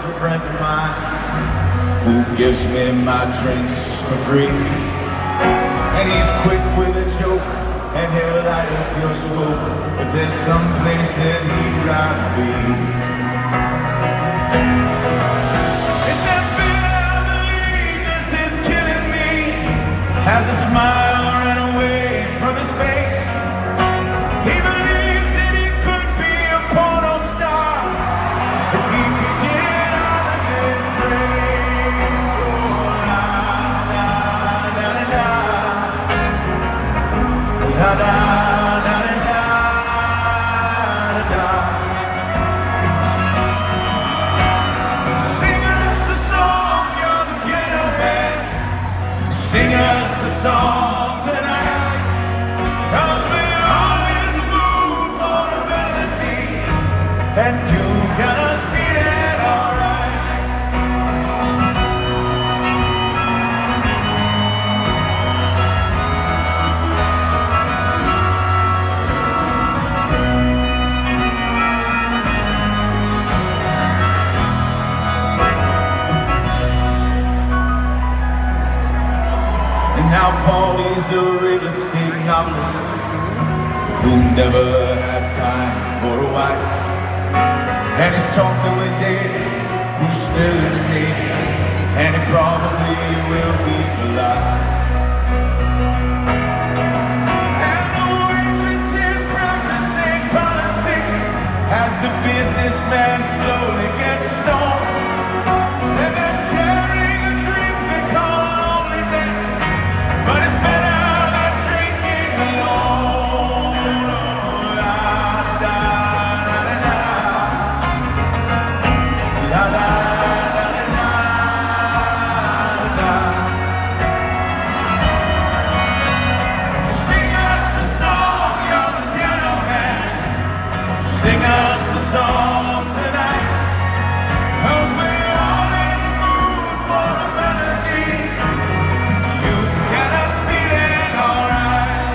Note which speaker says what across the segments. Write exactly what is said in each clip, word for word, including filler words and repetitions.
Speaker 1: a friend of mine who gives me my drinks for free. And he's quick with a joke, and he'll light up your smoke, but there's some place that he'd rather be. It says, "Bill, I believe this is killing me," has a smile ran away from his face. He believes that he could be a porno star if he could get out of this place. Oh, la, da, da, da, da. La, da, da, da, da, da, da. Sing us a song, you're the piano man. Sing us a song tonight, 'cause we're all in the mood for a melody, and you got us feeling alright. And now Paulie's a real estate novelist who never had time for a wife, and he's talking with David, who's still in the Navy, and he probably will be for life. And the waitress is practicing politics as the businessman slowly gets stoned. And they're sharing a drink they call loneliness, but it's better than drinking alone. Oh, la, da, da, da, da. La, da, da, da, da, da, da. Sing us a song, you're the piano man. Sing us a song tonight, 'cause we're all in the mood for a melody. You've got us feeling alright.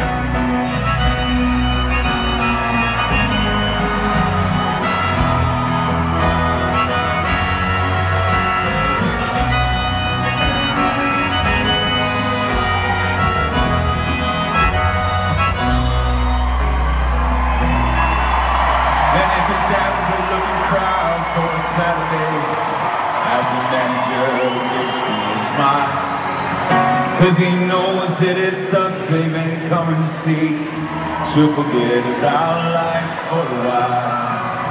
Speaker 1: And it's a damn good-looking crowd for a Saturday, as the manager gives me a smile, 'cause he knows that it's us they've been coming to see, to forget about life for a while.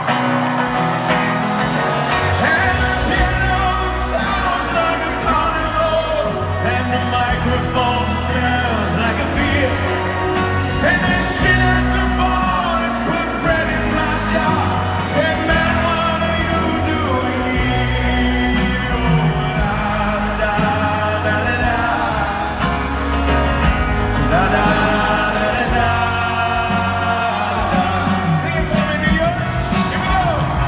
Speaker 1: And the piano sounds like a carnival, and the microphone smells like a beer. And they sit at the bar and put bread in my jar. Say, man, what are you doing here? Oh, la, da, da, da, da. La, da, da, da, da, da. Sing it for me, New York. Here we go.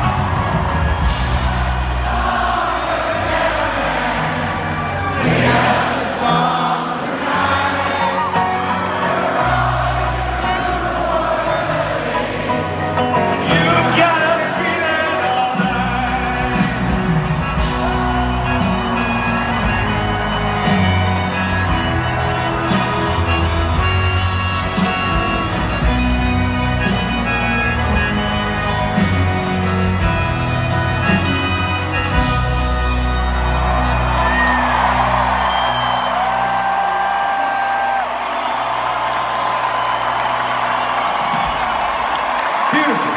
Speaker 1: You've got us feeling alright. Beautiful.